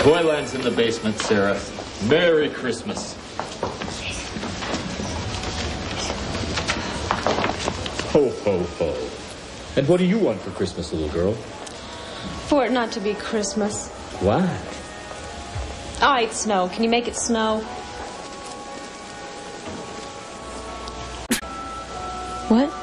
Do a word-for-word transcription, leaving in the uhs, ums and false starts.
Toyland's in the basement, Sarah. Merry Christmas. Ho, ho, ho. And what do you want for Christmas, little girl? For it not to be Christmas. Why? All right, snow. Can you make it snow? What?